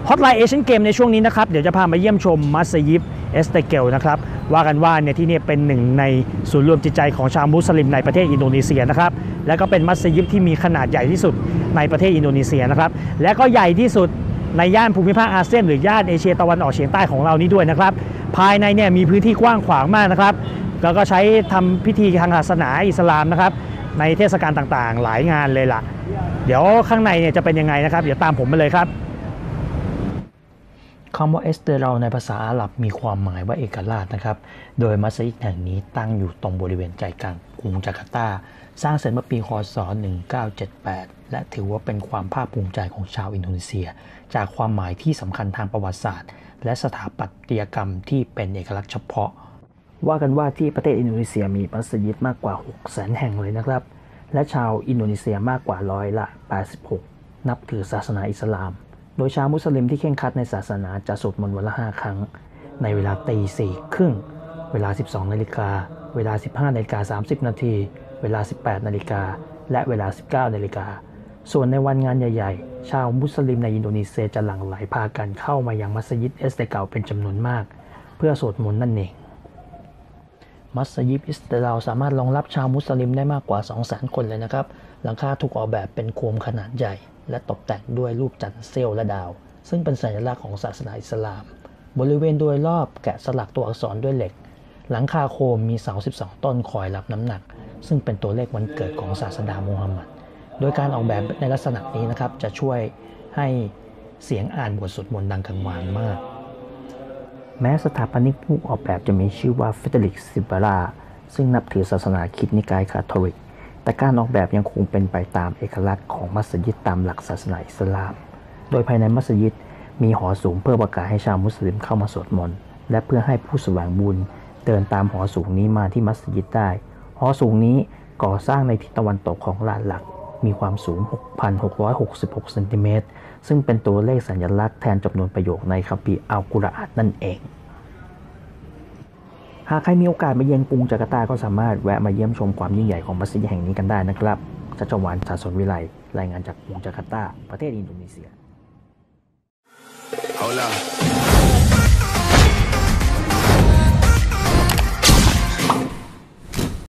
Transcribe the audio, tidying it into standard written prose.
ฮอตไลน์เอเชียนเกมในช่วงนี้นะครับเดี๋ยวจะพามาเยี่ยมชมมัสยิดเอสเตเกลนะครับว่ากันว่าเนี่ยที่นี่เป็นหนึ่งในศูนย์รวมจิตใจของชาวมุสลิมในประเทศอินโดนีเซียนะครับและก็เป็นมัสยิดที่มีขนาดใหญ่ที่สุดในประเทศอินโดนีเซียนะครับและก็ใหญ่ที่สุดในย่านภูมิภาคอาเซียนหรือย่านเอเชียตะวันออกเฉียงใต้ของเรานี้ด้วยนะครับภายในเนี่ยมีพื้นที่กว้างขวางมากนะครับแล้วก็ใช้ทำพิธีทางศาสนาอิสลามนะครับในเทศกาลต่างๆหลายงานเลยล่ะเดี๋ยวข้างในเนี่ยจะเป็นยังไงนะครับเดี๋ยวตามผมไปเลยครับคำว่าเอสเตเราในภาษาอาหรับมีความหมายว่าเอกราชนะครับโดยมัสยิดแห่งนี้ตั้งอยู่ตรงบริเวณใจกลางกรุงจาการ์ตาสร้างเสร็จเมื่อปีคศ1978และถือว่าเป็นความภาคภูมิใจของชาวอินโดนีเซียจากความหมายที่สำคัญทางประวัติศาสตร์และสถาปัตยกรรมที่เป็นเอกลักษณ์เฉพาะว่ากันว่าที่ประเทศอินโดนีเซียมีมัสยิดมากกว่า 600,000 แห่งเลยนะครับและชาวอินโดนีเซียมากกว่า86%นับถือศาสนาอิสลามโดยชาวมุสลิมที่เคร่งครัดในศาสนาจะสวดมนต์วันละ5 ครั้งในเวลาตี 4:30 เวลา 12 นาฬิกาเวลา 15:30 นาทีเวลา 18 นาฬิกาและเวลา 19 นาฬิกาส่วนในวันงานใหญ่ๆชาวมุสลิมในอินโดนีเซียจะหลั่งไหลพากันเข้ามายังมัสยิดเอสเตเกาเป็นจำนวนมากเพื่อสวดมนต์นั่นเองมัสยิดเอสเตเกาสามารถรองรับชาวมุสลิมได้มากกว่า 200,000 คนเลยนะครับหลังคาถูกออกแบบเป็นโคมขนาดใหญ่และตกแต่งด้วยรูปจันทร์เซลล์และดาวซึ่งเป็นสัญลักษณ์ของศาสนาอิสลามบริเวณโดยรอบแกะสลักตัวอักษรด้วยเหล็กหลังคาโคมมีเสา12 ต้นคอยรับน้ำหนักซึ่งเป็นตัวเลขวันเกิดของศาสดามูฮัมหมัดโดยการออกแบบในลักษณะนี้นะครับจะช่วยให้เสียงอ่านบทสวดมนต์ดังกังวานมากแม้สถาปนิกผู้ออกแบบจะมีชื่อว่าเฟเดริก ซิบาราซึ่งนับถือศาสนาคริสต์นิกายคาทอลิกแต่การออกแบบยังคงเป็นไปตามเอกลักษณ์ของมัสยิดตามหลักศาสนาอิสลามโดยภายในมัสยิดมีหอสูงเพื่อประกาศให้ชาวมุสลิมเข้ามาสวดมนต์และเพื่อให้ผู้แสวงบุญเดินตามหอสูงนี้มาที่มัสยิดได้หอสูงนี้ก่อสร้างในทิศตะวันตกของลานหลักมีความสูง 6,666 เซนติเมตรซึ่งเป็นตัวเลขสัญลักษณ์แทนจำนวนประโยคในคัมภีร์อัลกุรอานนั่นเองหากใครมีโอกาสมาเยือนกรุงจาการ์ตาก็สามารถแวะมาเยี่ยมชมความยิ่งใหญ่ของมัสยิดแห่งนี้กันได้นะครับชัชวาล สาสนวิไลรายงานจากกรุงจาการ์ตาประเทศอินโดนีเซีย